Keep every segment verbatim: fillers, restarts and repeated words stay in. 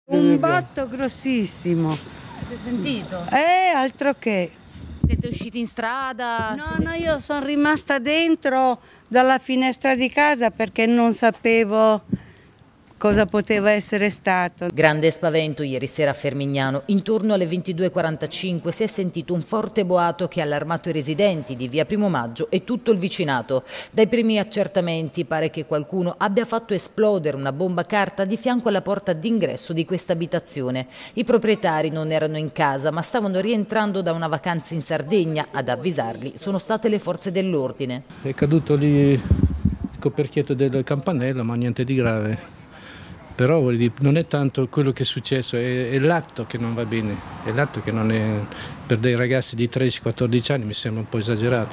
Un botto grossissimo. Si è sentito? Eh, altro che. Siete usciti in strada? No, Siete... no, io sono rimasta dentro dalla finestra di casa perché non sapevo cosa poteva essere stato. Grande spavento ieri sera a Fermignano. Intorno alle ventidue e quarantacinque si è sentito un forte boato che ha allarmato i residenti di via Primo Maggio e tutto il vicinato. Dai primi accertamenti pare che qualcuno abbia fatto esplodere una bomba carta di fianco alla porta d'ingresso di questa abitazione. I proprietari non erano in casa ma stavano rientrando da una vacanza in Sardegna. Ad avvisarli sono state le forze dell'ordine. È caduto lì il coperchietto del campanello, ma niente di grave. Però non è tanto quello che è successo, è, è l'atto che non va bene, è l'atto che non è, per dei ragazzi di tredici quattordici anni mi sembra un po' esagerato.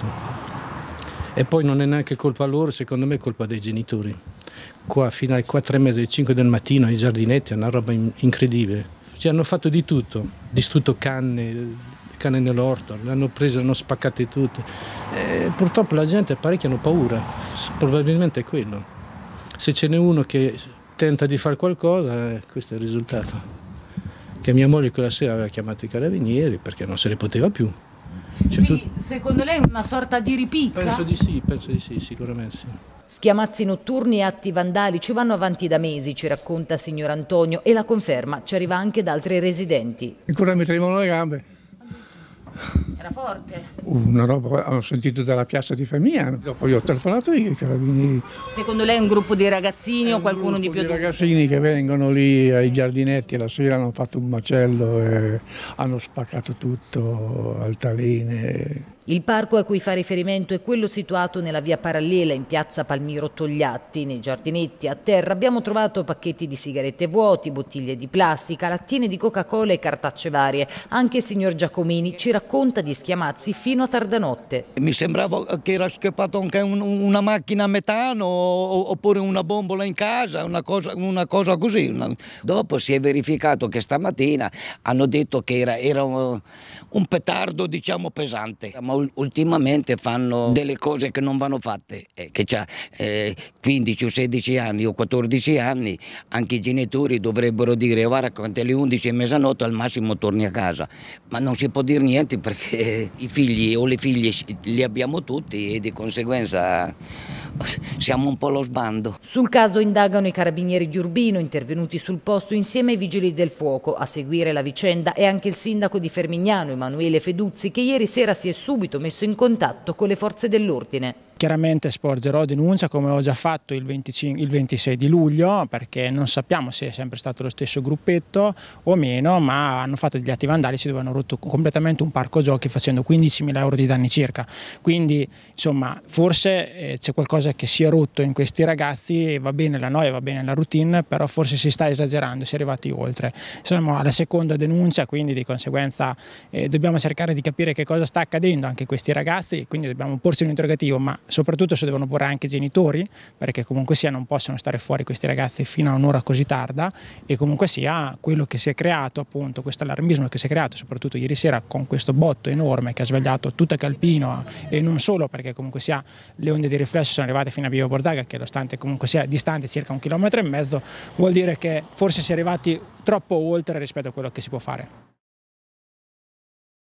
E poi non è neanche colpa loro, secondo me è colpa dei genitori. Qua fino alle quattro e mezza, alle cinque del mattino, i giardinetti, è una roba incredibile. Ci hanno fatto di tutto, distrutto canne, canne nell'orto, le hanno prese, le hanno spaccate tutte. E purtroppo la gente parecchio hanno paura, probabilmente è quello. Se ce n'è uno che tenta di fare qualcosa, eh, questo è il risultato. Che mia moglie quella sera aveva chiamato i carabinieri perché non se ne poteva più. Cioè, quindi tu... secondo lei è una sorta di ripicca? Penso di sì, penso di sì, sicuramente sì. Schiamazzi notturni e atti vandalici vanno avanti da mesi, ci racconta signor Antonio, e la conferma ci arriva anche da altri residenti. Ancora mi tremano le gambe. Era forte? Una roba, ho sentito dalla piazza di Fermignano, dopo gli ho telefonato io ai carabinieri. Secondo lei è un gruppo di ragazzini o qualcuno di più adulto? Ragazzini che vengono lì ai giardinetti e la sera hanno fatto un macello e hanno spaccato tutto, altaline. Il parco a cui fa riferimento è quello situato nella via parallela in piazza Palmiro Togliatti. Nei giardinetti a terra abbiamo trovato pacchetti di sigarette vuoti, bottiglie di plastica, lattine di Coca-Cola e cartacce varie. Anche il signor Giacomini ci racconta di schiamazzi fino a tarda notte. Mi sembrava che era scappato anche un, una macchina a metano oppure una bombola in casa, una cosa, una cosa così. Dopo si è verificato che stamattina hanno detto che era, era un, un petardo, diciamo, pesante. Ma ultimamente fanno delle cose che non vanno fatte, eh, che ha eh, quindici o sedici anni o quattordici anni, anche i genitori dovrebbero dire guarda quando è le undici e mezzanotte al massimo torni a casa, ma non si può dire niente perché i figli o le figlie li abbiamo tutti e di conseguenza siamo un po' allo sbando. Sul caso indagano i carabinieri di Urbino intervenuti sul posto insieme ai vigili del fuoco. A seguire la vicenda è anche il sindaco di Fermignano, Emanuele Feduzzi, che ieri sera si è subito messo in contatto con le forze dell'ordine. Chiaramente sporgerò denuncia come ho già fatto il, venticinque, il ventisei di luglio perché non sappiamo se è sempre stato lo stesso gruppetto o meno, ma hanno fatto degli atti vandalici dove hanno rotto completamente un parco giochi facendo quindicimila euro di danni circa. Quindi insomma forse eh, c'è qualcosa che si è rotto in questi ragazzi, va bene la noia, va bene la routine, però forse si sta esagerando, si è arrivati oltre. Siamo alla seconda denuncia, quindi di conseguenza eh, dobbiamo cercare di capire che cosa sta accadendo anche a questi ragazzi, quindi dobbiamo porci un interrogativo, ma soprattutto se devono porre anche i genitori, perché comunque sia non possono stare fuori questi ragazzi fino a un'ora così tarda, e comunque sia quello che si è creato, appunto questo allarmismo che si è creato soprattutto ieri sera con questo botto enorme che ha svegliato tutta Calpino e non solo, perché comunque sia le onde di riflesso sono arrivate fino a Via Borzaga che nonostante comunque sia distante circa un chilometro e mezzo, vuol dire che forse si è arrivati troppo oltre rispetto a quello che si può fare.